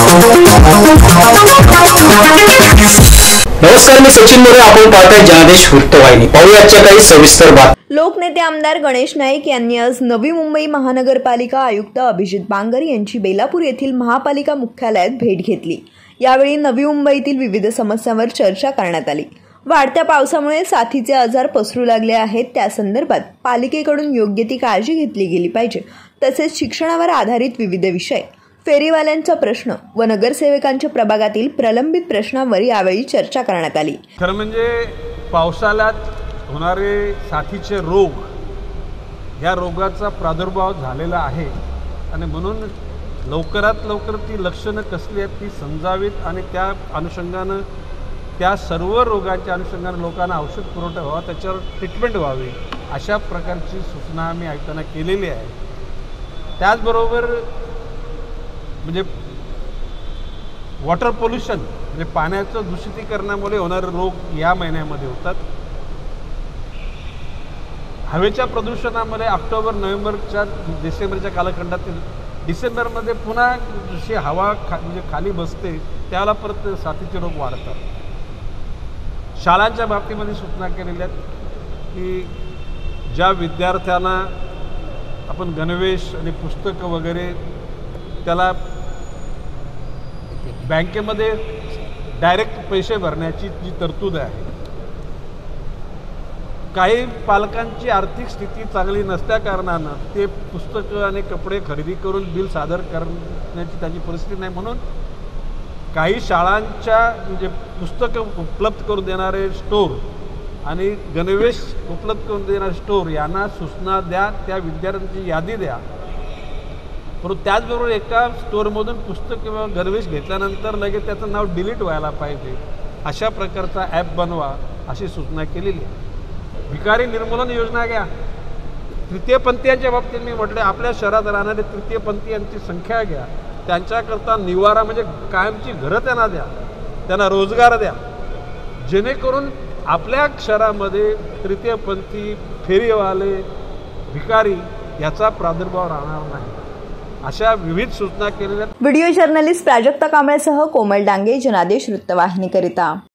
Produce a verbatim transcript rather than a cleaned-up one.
नमस्कार, मी सचिन मोरे. आपण पाहताय जनादेश वृत्तवाहिनी. पाहूयाच्या काही सविस्तर बातम्या. लोकनेते आमदार गणेश नाईक यांनी आज नवी मुंबई महानगरपालिका आयुक्त अभिजित बांगर यांची बेलापूर येथील महापालिका मुख्यालयात भेट घेतली. यावेळी नवी मुंबईतील विविध समस्यांवर चर्चा करण्यात आली. वाढत्या पावसामुळे साथीचे आजार पसरू लागले आहेत, त्या संदर्भात पालिकेकडून योग्य ती काळजी घेतली गेली पाहिजे. तसेच शिक्षणावर आधारित विविध विषय, फेरीवाल्यांचा प्रश्न व नगरसेवकांच्या प्रभागातील प्रलंबित प्रश्नांवर यावेळी चर्चा करण्यात आली. खरं म्हणजे पावसाळ्यात होणारे साथीचे रोग, या रोगाचा प्रादुर्भाव झालेला आहे आणि म्हणून लवकरात लवकर ती लक्षणं कसली आहेत ती समजावीत आणि त्या अनुषंगानं त्या सर्व रोगांच्या अनुषंगानं लोकांना औषध पुरवठा व्हावा, त्याच्यावर ट्रीटमेंट व्हावी, अशा प्रकारची सूचना आम्ही आयुक्तांना केलेली आहे. त्याचबरोबर म्हणजे वॉटर पोल्युशन म्हणजे पाण्याचं दूषितीकरणामुळे होणारे रोग या महिन्यामध्ये होतात. हवेच्या प्रदूषणामुळे ऑक्टोबर नोव्हेंबरच्या डिसेंबरच्या कालखंडातील डिसेंबरमध्ये पुन्हा जशी हवा खा म्हणजे खाली बसते त्याला परत साथीचे रोग वाढतात. शाळांच्या बाबतीमध्ये सूचना केलेल्या आहेत की ज्या विद्यार्थ्यांना आपण गणवेश आणि पुस्तकं वगैरे त्याला बँकेमध्ये डायरेक्ट पैसे भरण्याची जी तरतूद आहे, काही पालकांची आर्थिक स्थिती चांगली नसल्या कारणानं ते पुस्तकं आणि कपडे खरेदी करून बिल सादर करण्याची त्यांची परिस्थिती नाही, म्हणून काही शाळांच्या म्हणजे पुस्तकं उपलब्ध करून देणारे स्टोर आणि गणवेश उपलब्ध करून देणारे स्टोर यांना सूचना द्या, त्या विद्यार्थ्यांची यादी द्या. परंतु त्याचबरोबर एका स्टोअरमधून पुस्तक किंवा गणवेश घेतल्यानंतर लगेच त्याचं नाव डिलीट व्हायला पाहिजे, अशा प्रकारचा ॲप बनवा, अशी सूचना केलेली आहे. भिकारी निर्मूलन योजना घ्या. तृतीयपंथीयांच्या बाबतीत मी म्हटलं, आपल्या शहरात राहणारे तृतीयपंथीयांची संख्या घ्या, त्यांच्याकरता निवारा म्हणजे कायमची घरं त्यांना द्या, त्यांना रोजगार द्या, जेणेकरून आपल्या शहरामध्ये तृतीयपंथी, फेरीवाले, भिकारी याचा प्रादुर्भाव राहणार नाही, अशा विविध सूचना केलेल्या. व्हिडिओ जर्नलिस्ट प्राजक्ता कांबळेसह कोमल डांगे, जनादेश वृत्तवाहिनीकरिता.